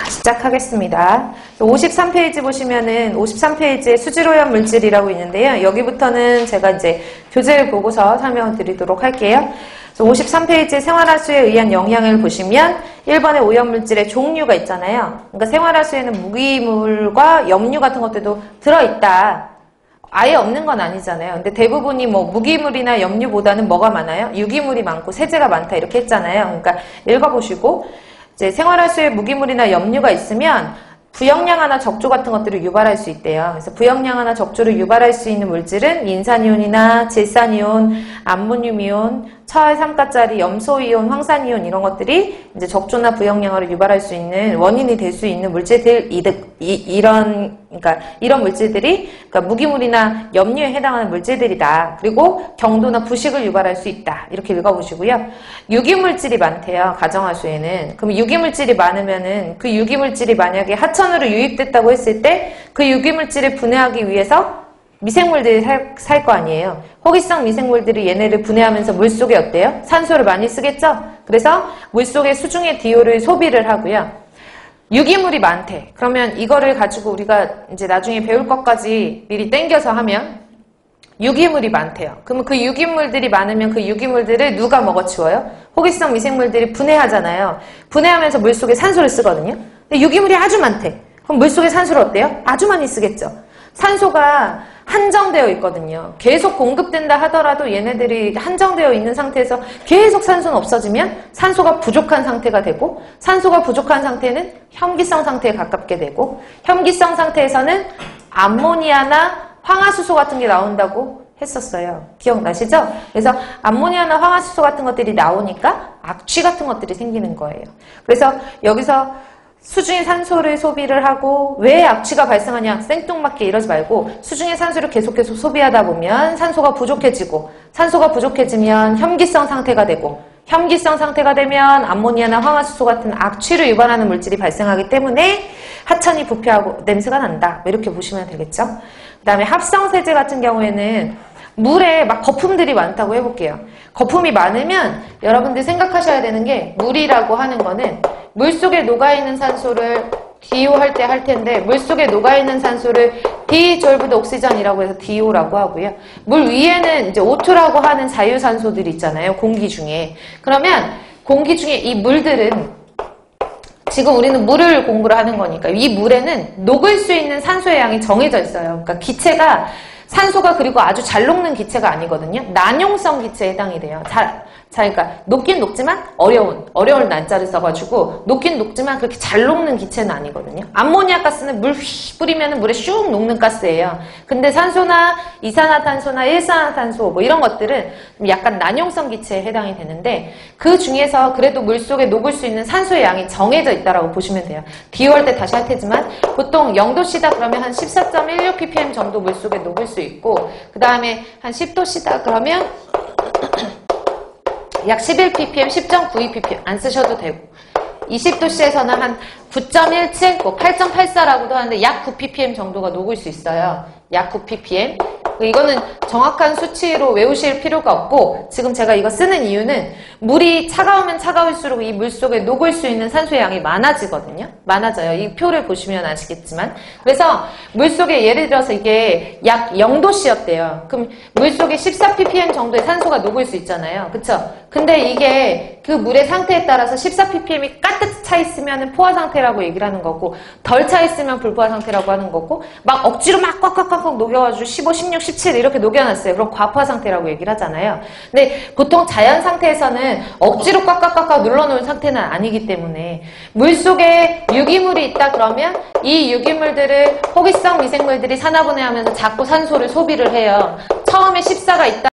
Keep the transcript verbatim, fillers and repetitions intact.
시작하겠습니다. 오십삼 페이지 보시면은 오십삼 페이지에 수질오염 물질이라고 있는데요. 여기부터는 제가 이제 교재를 보고서 설명을 드리도록 할게요. 오십삼 페이지 생활하수에 의한 영향을 보시면 일 번에 오염물질의 종류가 있잖아요. 그러니까 생활하수에는 무기물과 염류 같은 것들도 들어있다. 아예 없는 건 아니잖아요. 근데 대부분이 뭐 무기물이나 염류보다는 뭐가 많아요? 유기물이 많고 세제가 많다 이렇게 했잖아요. 그러니까 읽어보시고 이제 생활하수에 무기물이나 염류가 있으면 부영량화나 적조 같은 것들을 유발할 수 있대요. 그래서 부영량화나 적조를 유발할 수 있는 물질은 인산이온이나 질산이온, 암모늄이온, 철, 삼가짜리, 염소이온, 황산이온 이런 것들이 이제 적조나 부영량화를 유발할 수 있는 원인이 될 수 있는 물질들 이득 이, 이런 그러니까 이런 물질들이 그러니까 무기물이나 염류에 해당하는 물질들이다. 그리고 경도나 부식을 유발할 수 있다. 이렇게 읽어보시고요. 유기물질이 많대요. 가정하수에는. 그럼 유기물질이 많으면은 그 유기물질이 만약에 하천으로 유입됐다고 했을 때 그 유기물질을 분해하기 위해서 미생물들이 살 거 아니에요. 호기성 미생물들이 얘네를 분해하면서 물속에 어때요? 산소를 많이 쓰겠죠? 그래서 물속에 수중의 디오를 소비를 하고요. 유기물이 많대. 그러면 이거를 가지고 우리가 이제 나중에 배울 것까지 미리 땡겨서 하면 유기물이 많대요. 그러면 그 유기물들이 많으면 그 유기물들을 누가 먹어치워요? 호기성 미생물들이 분해하잖아요. 분해하면서 물속에 산소를 쓰거든요. 근데 유기물이 아주 많대. 그럼 물속에 산소를 어때요? 아주 많이 쓰겠죠. 산소가 한정되어 있거든요. 계속 공급된다 하더라도 얘네들이 한정되어 있는 상태에서 계속 산소는 없어지면 산소가 부족한 상태가 되고 산소가 부족한 상태는 혐기성 상태에 가깝게 되고 혐기성 상태에서는 암모니아나 황화수소 같은 게 나온다고 했었어요. 기억나시죠? 그래서 암모니아나 황화수소 같은 것들이 나오니까 악취 같은 것들이 생기는 거예요. 그래서 여기서 수중의 산소를 소비를 하고 왜 악취가 발생하냐 생뚱맞게 이러지 말고 수중의 산소를 계속해서 소비하다 보면 산소가 부족해지고 산소가 부족해지면 혐기성 상태가 되고 혐기성 상태가 되면 암모니아나 황화수소 같은 악취를 유발하는 물질이 발생하기 때문에 하천이 부패하고 냄새가 난다 이렇게 보시면 되겠죠. 그 다음에 합성세제 같은 경우에는 물에 막 거품들이 많다고 해볼게요. 거품이 많으면 여러분들 생각하셔야 되는 게 물이라고 하는 거는 물속에 녹아있는 산소를 디오 할 때 할 텐데 물속에 녹아있는 산소를 디졸브드 옥시전이라고 해서 디오라고 하고요. 물 위에는 이제 오투라고 하는 자유산소들이 있잖아요. 공기 중에. 그러면 공기 중에 이 물들은 지금 우리는 물을 공부를 하는 거니까 이 물에는 녹을 수 있는 산소의 양이 정해져 있어요. 그러니까 기체가 산소가 그리고 아주 잘 녹는 기체가 아니거든요. 난용성 기체에 해당이 돼요. 잘, 잘, 그러니까 녹긴 녹지만 어려운, 어려운 난자를 써가지고 녹긴 녹지만 그렇게 잘 녹는 기체는 아니거든요. 암모니아 가스는 물 휘 뿌리면 물에 슉 녹는 가스예요. 근데 산소나 이산화탄소나 일산화탄소 뭐 이런 것들은 약간 난용성 기체에 해당이 되는데 그 중에서 그래도 물속에 녹을 수 있는 산소의 양이 정해져 있다라고 보시면 돼요. 디오 할 때 다시 할 테지만 보통 영 도씨다 그러면 한 십사 점 일육 ppm 정도 물속에 녹을 수 있고 그 다음에 한 십 도씨다 그러면 약 십일 ppm, 십 점 구이 ppm 안 쓰셔도 되고 이십 도씨에서는 한 구 점 일칠, 뭐 팔 점 팔사라고도 하는데 약 구 ppm 정도가 녹을 수 있어요. 약 구 ppm. 이거는 정확한 수치로 외우실 필요가 없고 지금 제가 이거 쓰는 이유는 물이 차가우면 차가울수록 이 물속에 녹을 수 있는 산소의 양이 많아지거든요. 많아져요. 이 표를 보시면 아시겠지만 그래서 물속에 예를 들어서 이게 약 영 도씨였대요. 그럼 물속에 십사 ppm 정도의 산소가 녹을 수 있잖아요. 그쵸? 근데 이게 그 물의 상태에 따라서 십사 ppm이 가득 차 있으면 포화 상태라고 얘기를 하는 거고 덜 차 있으면 불포화 상태라고 하는 거고 막 억지로 막 꽉꽉꽉꽉 녹여가지고 십오, 십육, 십칠 이렇게 녹여놨어요. 그럼 과포화 상태라고 얘기를 하잖아요. 근데 보통 자연 상태에서는 억지로 꽉꽉꽉꽉 눌러놓은 상태는 아니기 때문에 물속에 유기물이 있다 그러면 이 유기물들을 호기성 미생물들이 산화분해하면서 자꾸 산소를 소비를 해요. 처음에 십사가 있다